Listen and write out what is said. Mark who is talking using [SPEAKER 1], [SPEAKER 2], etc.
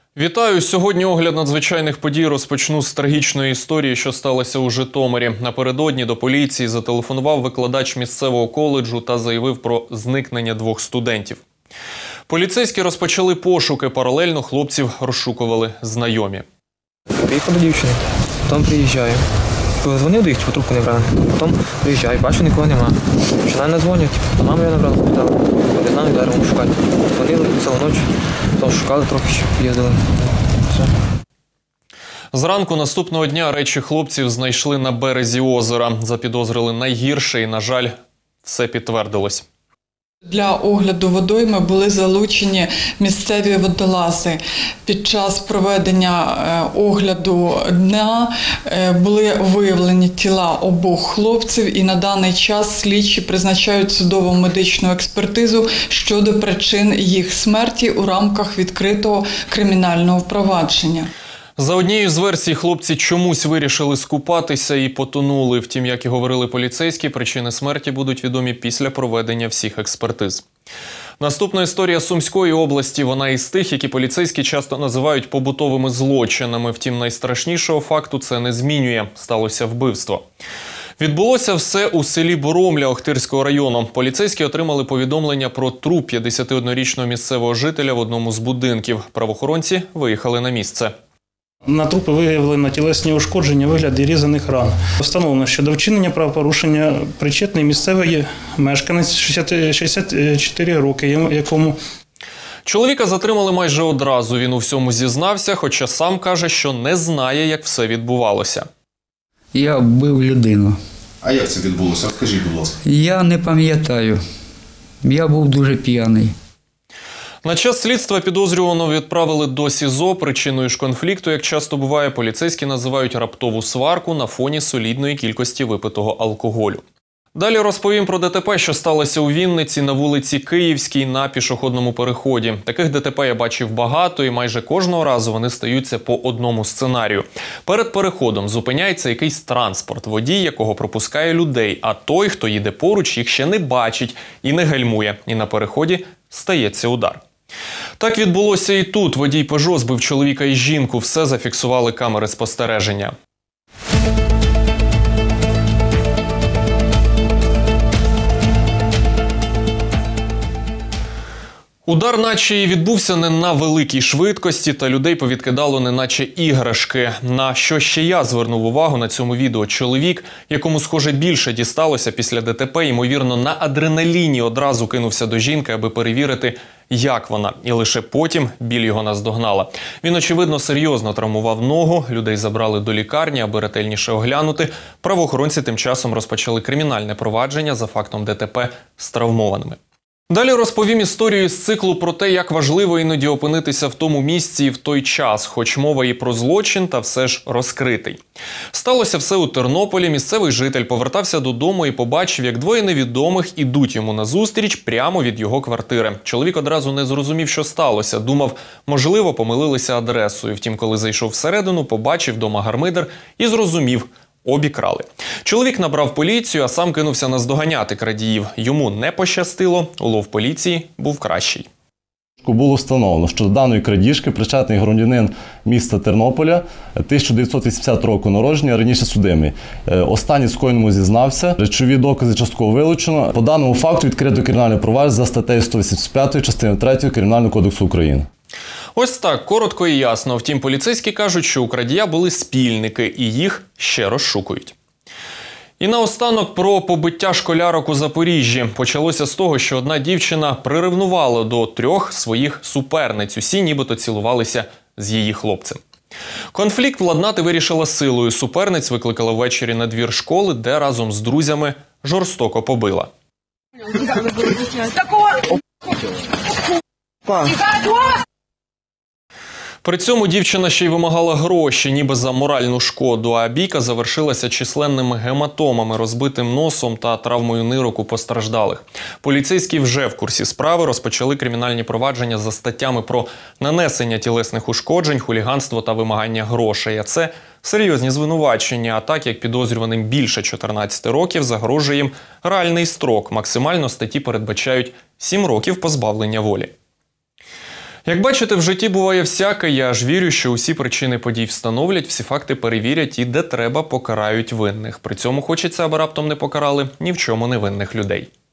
[SPEAKER 1] Вітаю! Сьогодні огляд надзвичайних подій розпочну з трагічної історії, що сталося у Житомирі. Напередодні до поліції зателефонував викладач місцевого коледжу та заявив про зникнення 2 студентів. Поліцейські розпочали пошуки, паралельно хлопців розшукували знайомі.
[SPEAKER 2] Приїхав до дівчини, потім приїжджаю. Дзвонив до їх, трубку не брали. Потім приїжджаю, бачу, нікого нема. Починаю надзвонювати. Маму я набрав, питав. Не знаю, деревом шукати. Дзвонили цілу ніч, потім шукали трохи, ще їздили. Все.
[SPEAKER 1] Зранку наступного дня речі хлопців знайшли на березі озера. Запідозрили найгірше і, на жаль, все підтвердилось.
[SPEAKER 3] Для огляду водойми були залучені місцеві водолази. Під час проведення огляду дна були виявлені тіла обох хлопців і на даний час слідчі призначають судово медичну експертизу щодо причин їх смерті у рамках відкритого кримінального впровадження.
[SPEAKER 1] За однією з версій, хлопці чомусь вирішили скупатися і потонули. Втім, як і говорили поліцейські, причини смерті будуть відомі після проведення всіх експертиз. Наступна історія Сумської області. Вона із тих, які поліцейські часто називають побутовими злочинами. Втім, найстрашнішого факту це не змінює. Сталося вбивство. Відбулося все у селі Боромля Охтирського району. Поліцейські отримали повідомлення про труп 51-річного місцевого жителя в одному з будинків. Правоохоронці виїхали на місце.
[SPEAKER 4] На трупи виявлено тілесні ушкодження у вигляді різаних ран. Встановлено, що до вчинення правопорушення причетний місцевий мешканець 64 роки, якому...
[SPEAKER 1] Чоловіка затримали майже одразу. Він у всьому зізнався, хоча сам каже, що не знає, як все відбувалося.
[SPEAKER 5] Я вбив людину.
[SPEAKER 6] А як це відбулося? Скажіть, будь ласка.
[SPEAKER 5] Я не пам'ятаю. Я був дуже п'яний.
[SPEAKER 1] На час слідства підозрюваного відправили до СІЗО. Причиною ж конфлікту, як часто буває, поліцейські називають раптову сварку на фоні солідної кількості випитого алкоголю. Далі розповім про ДТП, що сталося у Вінниці на вулиці Київській на пішохідному переході. Таких ДТП я бачив багато і майже кожного разу вони стаються по одному сценарію. Перед переходом зупиняється якийсь транспорт, водій якого пропускає людей, а той, хто їде поруч, їх ще не бачить і не гальмує. І на переході стається удар. Так відбулося і тут. Водій «Пежо» збив чоловіка і жінку. Все зафіксували камери спостереження. Удар наче і відбувся не на великій швидкості, та людей повідкидало неначе іграшки. На що ще я звернув увагу на цьому відео. Чоловік, якому, схоже, більше дісталося після ДТП, ймовірно, на адреналіні одразу кинувся до жінки, аби перевірити, як вона. І лише потім біль його наздогнала. Він, очевидно, серйозно травмував ногу, людей забрали до лікарні, аби ретельніше оглянути. Правоохоронці тим часом розпочали кримінальне провадження за фактом ДТП з травмованими. Далі розповім історію з циклу про те, як важливо іноді опинитися в тому місці і в той час, хоч мова і про злочин, та все ж розкритий. Сталося все у Тернополі. Місцевий житель повертався додому і побачив, як 2 невідомих ідуть йому назустріч прямо від його квартири. Чоловік одразу не зрозумів, що сталося. Думав, можливо, помилилися адресою. Втім, коли зайшов всередину, побачив дома гармидер і зрозумів – обікрали. Чоловік набрав поліцію, а сам кинувся наздоганяти крадіїв. Йому не пощастило, улов поліції був кращий.
[SPEAKER 7] Було встановлено, що до даної крадіжки причетний громадянин міста Тернополя 1980 року народження, раніше судимий. Останній скоєному зізнався, речові докази частково вилучено. По даному факту відкрито кримінальне провадження за статтею 185 частини 3 Кримінального кодексу України.
[SPEAKER 1] Ось так, коротко і ясно. Втім, поліцейські кажуть, що у крадія були спільники і їх ще розшукують. І наостанок про побиття школярок у Запоріжжі. Почалося з того, що одна дівчина приревнувала до 3 своїх суперниць. Усі нібито цілувалися з її хлопцем. Конфлікт владнати вирішила силою. Суперниць викликала ввечері на двір школи, де разом з друзями жорстоко побила. При цьому дівчина ще й вимагала гроші, ніби за моральну шкоду, а бійка завершилася численними гематомами, розбитим носом та травмою нирок у постраждалих. Поліцейські вже в курсі справи, розпочали кримінальні провадження за статтями про нанесення тілесних ушкоджень, хуліганство та вимагання грошей. А це серйозні звинувачення, а так як підозрюваним більше 14 років, загрожує їм реальний строк. Максимально статті передбачають 7 років позбавлення волі. Як бачите, в житті буває всяке. Я ж вірю, що усі причини подій встановлять, всі факти перевірять і де треба покарають винних. При цьому хочеться, аби раптом не покарали ні в чому невинних людей.